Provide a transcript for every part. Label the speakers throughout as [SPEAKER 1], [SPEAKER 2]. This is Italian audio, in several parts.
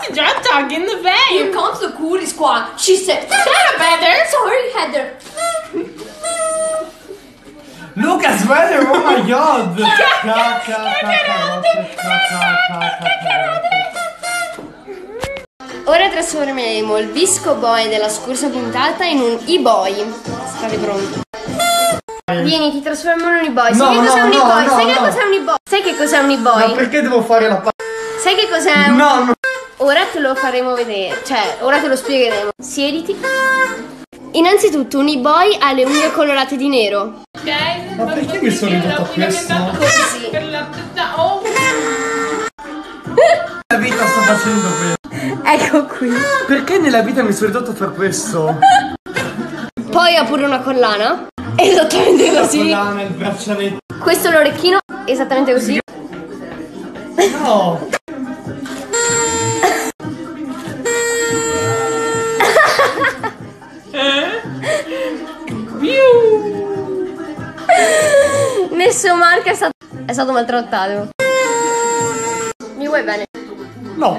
[SPEAKER 1] Just talking the vein.
[SPEAKER 2] Here comes the coolie squad. She said,
[SPEAKER 1] shut up, Heather.
[SPEAKER 2] Sorry, Heather.
[SPEAKER 3] Lucas, weather, oh my god.
[SPEAKER 4] Ora trasformeremo il Visco Boy della scorsa puntata in un e-boy. State pronti? Vieni, ti trasformo in un e-boy. Sai che cos'è un e-boy? Sai che cos'è un e-boy? Sai che cos'è un e-boy?
[SPEAKER 3] Ma perché devo fare la
[SPEAKER 4] Sai che cos'è un...
[SPEAKER 3] No, no.
[SPEAKER 4] Ora te lo faremo vedere. Cioè, ora te lo spiegheremo. Siediti. Innanzitutto un e-boy ha le unghie colorate di nero.
[SPEAKER 3] Ma perché mi sono ridotto a questo?
[SPEAKER 4] Così.
[SPEAKER 3] Nella vita sto facendo questo.
[SPEAKER 4] Ecco qui.
[SPEAKER 3] Perché nella vita mi sono ridotto a fare questo?
[SPEAKER 4] Poi ha pure una collana. Esattamente così.
[SPEAKER 3] La collana, il braccialetto.
[SPEAKER 4] Questo è l'orecchino. Esattamente così.
[SPEAKER 3] No.
[SPEAKER 4] Messo Marco è stato maltrattato. Mi vuoi bene?
[SPEAKER 3] No.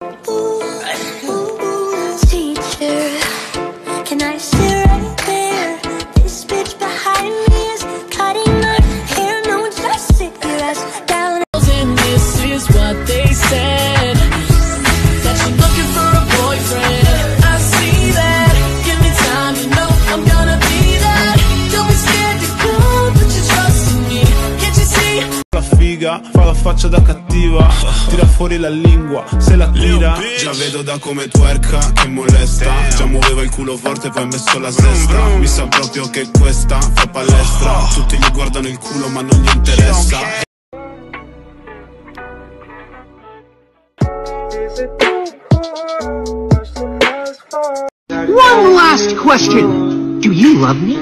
[SPEAKER 5] Fa la faccia da cattiva, tira fuori la lingua, se la tira. Già vedo da come twerka che molesta. Già muoveva il culo forte poi ha messo la sesta. Mi sa proprio che questa fa palestra. Tutti gli guardano il culo ma non gli interessa.
[SPEAKER 6] One last question. Do you love me?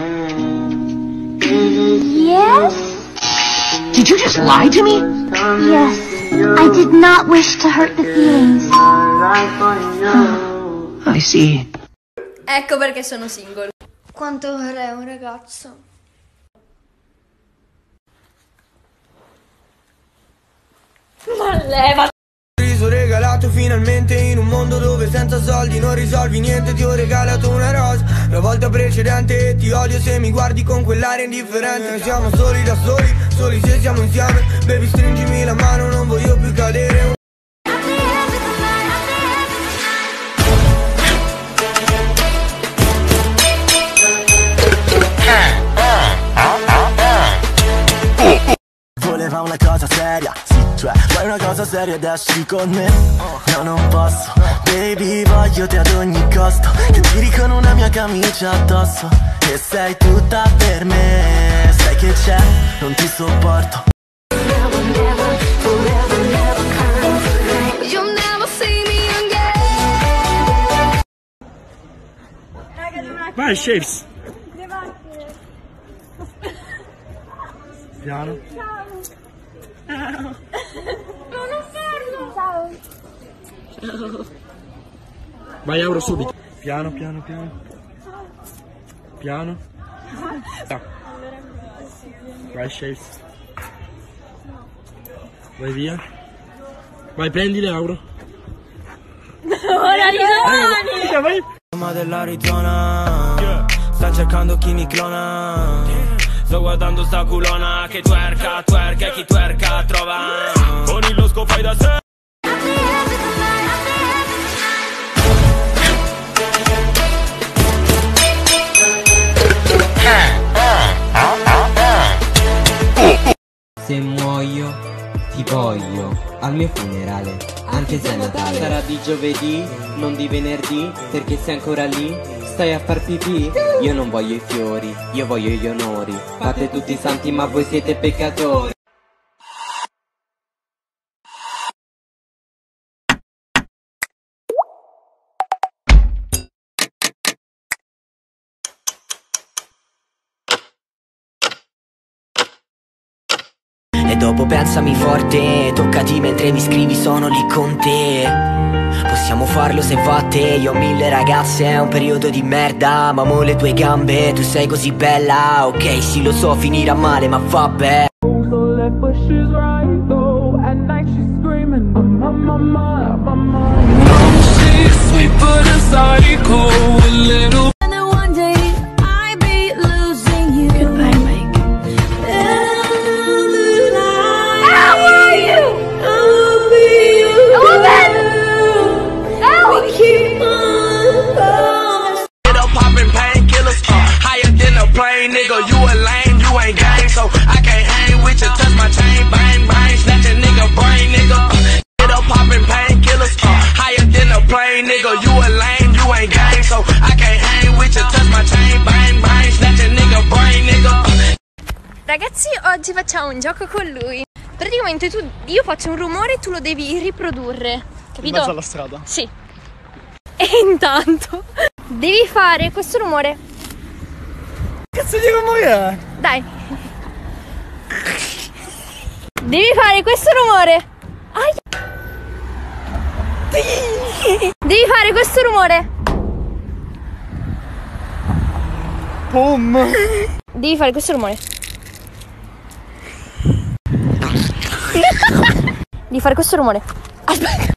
[SPEAKER 7] Yes?
[SPEAKER 6] Did you just lie to me?
[SPEAKER 7] Yes. I did not wish to hurt the feelings.
[SPEAKER 6] I see.
[SPEAKER 2] Ecco perché sono single.
[SPEAKER 4] Quanto vorrei un ragazzo.
[SPEAKER 2] Ma leva.
[SPEAKER 8] Riso regalato finalmente in un mondo dove senza soldi non risolvi niente. Ti ho regalato una rosa la volta precedente e ti odio se mi guardi con quell'aria indifferente. Siamo soli da soli, soli se siamo insieme. Baby stringimi la mano, non voglio più cadere.
[SPEAKER 9] Voleva una cosa seria, sì, cioè vuoi una cosa seria ed esci con me? No, non posso, baby, voglio te ad ogni costo. Che tiri con una mia camicia addosso e sei tutta per me. Sai che c'è, non ti sopporto.
[SPEAKER 3] Vai, Shapes. Piano.
[SPEAKER 7] Ciao. Non fermo. Ciao.
[SPEAKER 3] Ciao. Vai, Auro, subito. Piano, piano, piano. Piano. Ah. Vai, Shapes. Vai via. Vai, prendile, Auro.
[SPEAKER 2] Ora rimani.
[SPEAKER 3] Vai.
[SPEAKER 8] Ma dell'Arizona sta cercando chi mi clona. Sto guardando sta culona che twerka, twerka e chi twerka trova. Con il losco fai da sé.
[SPEAKER 10] Se muoio ti voglio al mio funerale, anche se è Natale. Sarà di giovedì, non di venerdì, perché sei ancora lì, stai a far pipì. Io non voglio i fiori, io voglio gli onori. Fate tutti i santi ma voi siete peccatori.
[SPEAKER 9] E dopo pensami forte, toccati mentre mi scrivi, sono lì con te. Possiamo farlo se va a te, io ho 1000 ragazze, è un periodo di merda. Ma amo le tue gambe, tu sei così bella. Ok, sì lo so, finirà male ma vabbè.
[SPEAKER 8] No
[SPEAKER 11] psycho, a little.
[SPEAKER 12] And then one day I'd be losing you. Goodbye, Mike.
[SPEAKER 2] How are you?
[SPEAKER 12] I'll be your
[SPEAKER 2] Owen!
[SPEAKER 12] We keep on promising.
[SPEAKER 13] Get up popping painkillers, higher than a plane, nigga. You a lame, you ain't gang, so I can't hang with you. Touch my chain, bang bang, snatch a nigga brain, nigga. Get up popping painkillers, higher than a plane, nigga. You a lame, you ain't gang, so I can't hang with you. Touch my chain, bang bang, snatch a nigga brain, nigga.
[SPEAKER 2] Ragazzi, oggi facciamo un gioco con lui. Praticamente io faccio un rumore e tu lo devi riprodurre. Capito?
[SPEAKER 3] In mezzo alla strada?
[SPEAKER 2] Sì. E intanto devi fare questo rumore.
[SPEAKER 3] Cazzo di rumore è?
[SPEAKER 2] Dai. Devi fare questo rumore. Devi fare questo rumore.
[SPEAKER 3] Pum.
[SPEAKER 2] Devi fare questo rumore. Devi fare questo rumore. Aspetta.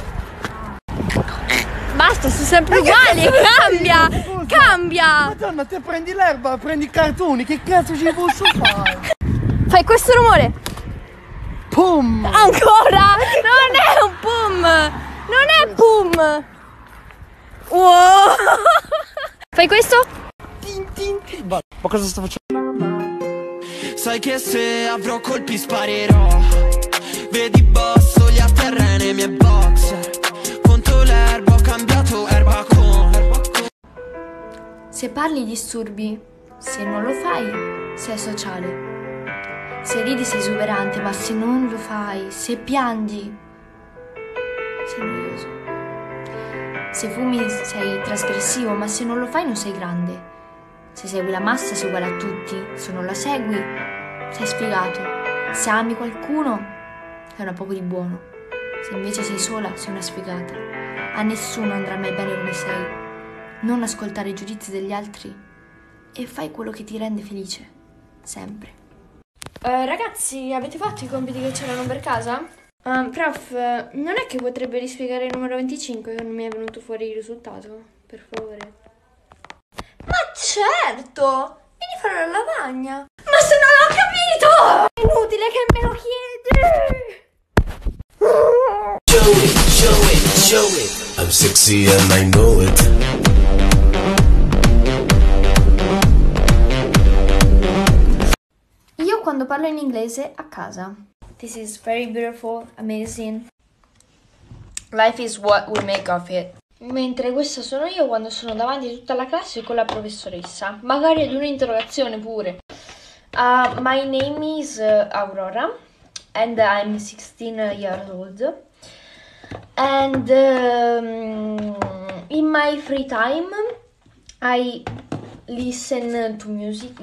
[SPEAKER 2] Basta, sono sempre uguali. Cambia. Cambia.
[SPEAKER 3] Madonna, te prendi l'erba, prendi i cartoni, che cazzo ci posso fare?
[SPEAKER 2] Fai questo rumore.
[SPEAKER 3] Pum.
[SPEAKER 2] Ancora. Non è un pum. Non è pum. Wow. Fai questo.
[SPEAKER 3] Ma cosa sto facendo?
[SPEAKER 13] Sai che se avrò colpi sparerò. Vedi boss, gli a terra nei miei boxer. Conto l'erba, ho cambiato erba con.
[SPEAKER 4] Se parli disturbi, se non lo fai, sei sociale. Se ridi sei esuberante, ma se non lo fai, se piangi, sei noioso. Se fumi sei trasgressivo, ma se non lo fai non sei grande. Se segui la massa sei uguale a tutti, se non la segui sei sfigato. Se ami qualcuno sei una poco di buono, se invece sei sola sei una sfigata. A nessuno andrà mai bene come sei. Non ascoltare i giudizi degli altri e fai quello che ti rende felice, sempre.
[SPEAKER 2] Ragazzi, avete fatto i compiti che c'erano per casa? Prof, non è che potrebbe rispiegare il numero 25 che non mi è venuto fuori il risultato? Per favore. Ma certo! Vieni a fare la lavagna! Ma se non l'ho capito! È inutile che me lo chiedi!
[SPEAKER 14] Show it. I'm sexy and I know it.
[SPEAKER 4] Io quando parlo in inglese a casa.
[SPEAKER 2] This is very beautiful, amazing. Life is what we make of it. Mentre questa sono io quando sono davanti a tutta la classe con la professoressa. Magari ad un'interrogazione pure. My name is Aurora and I'm 16 years old. And in my free time I listening to music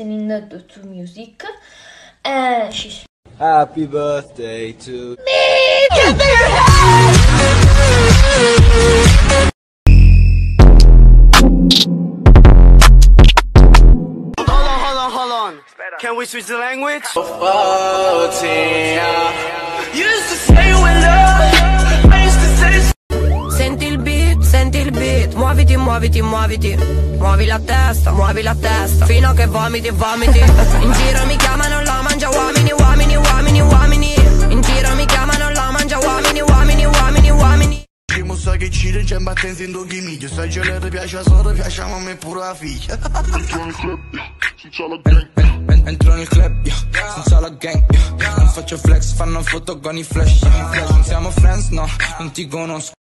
[SPEAKER 2] and she's
[SPEAKER 15] Happy birthday to
[SPEAKER 2] me.
[SPEAKER 13] Hold on. Can we switch the language? Used to say when love. I used to say.
[SPEAKER 16] Senti il beat, muoviti, muoviti, muoviti. Muovi la testa, fino a che vomiti, vomiti. In giro mi chiamano la mangia uomini, uomini, uomini, uomini. In giro mi chiamano la mangia uomini, uomini, uomini, uomini.
[SPEAKER 5] Primo sai che ci regge battenti in due miglia. Sai che le piace a solo, piace a me pure la figlia.
[SPEAKER 15] Entro nel club, senza la gang, non faccio flex, fanno foto con i flash. Non siamo friends, no, non ti conosco.